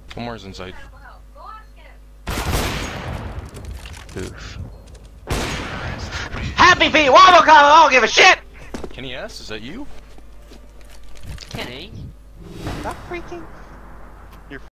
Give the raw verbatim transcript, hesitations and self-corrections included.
One more is inside. Oof. Happy Feet Wobble Club, I don't give a shit! Kenny S, is that you? Kenny? Stop freaking.